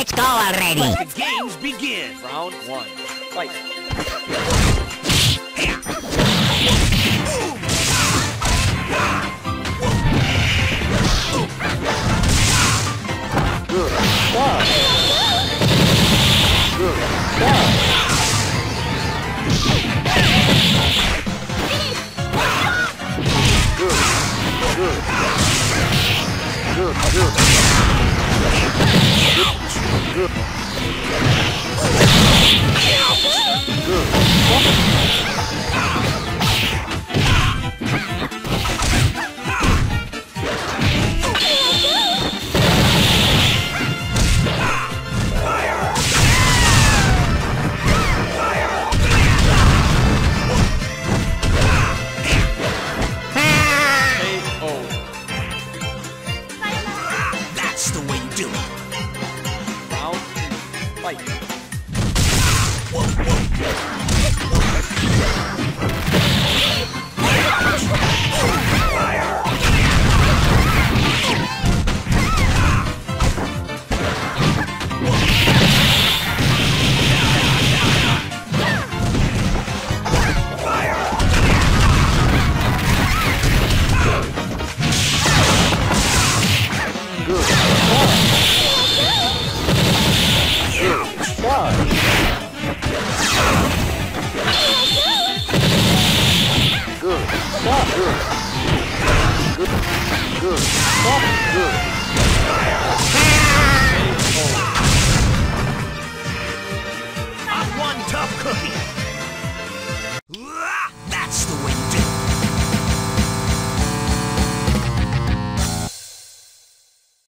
Let's go already! Let the games begin! Round one. Fight. Good. Stop. Good. Stop. Good. Good. Good. Good. Good. Good. That's the way you do it. Round two. Fight. Good. Stop. Good. Stop. Good. Good. Good. Stop. Good.